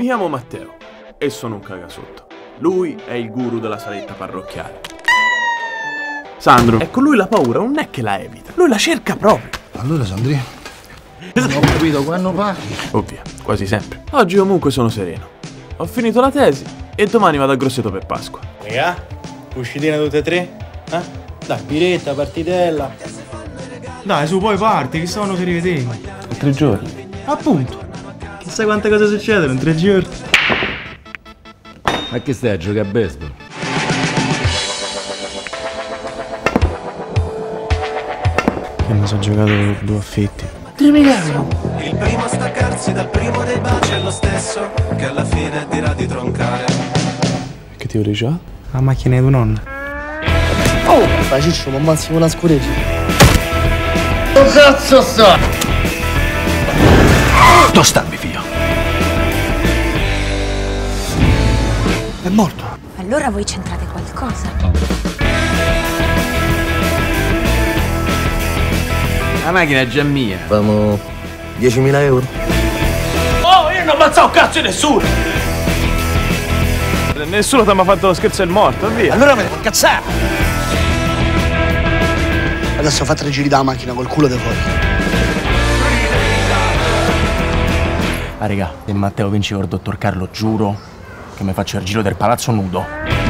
Mi chiamo Matteo e sono un cagasotto. Lui è il guru della saletta parrocchiale. Sandro, e con lui la paura non è che la evita, lui la cerca proprio. Allora Sandri, non ho capito quando parli. Ovvio, quasi sempre. Oggi comunque sono sereno. Ho finito la tesi e domani vado a Grosseto per Pasqua. Raga, uscitina tutte e tre? Dai, biretta, partitella. Dai, su, poi parti, che stavano per rivedere. 3 giorni. Appunto. Chissà quante cose succedono in 3 giorni. Ma che stai a giocare a baseball? Che mi sono giocato 2 affetti. Il primo a staccarsi dal primo dei baci è lo stesso che alla fine dirà di troncare. Che ti vuoi già? La macchina di tua nonna. Oh, fai ciccio, ma ammazzi una scureggia. Che cazzo sta? Dove sta mio figlio? È morto. Allora voi c'entrate qualcosa? La macchina è già mia. Famo 10.000 euro. Oh, io non ho ammazzato un cazzo di nessuno! Nessuno ti ha mai fatto lo scherzo del morto, via. Allora me ne devo incazzare. Adesso fa 3 giri da macchina col culo di fuori. Ah, raga, se Matteo vince col dottor Carlo, giuro che mi faccio il giro del palazzo nudo.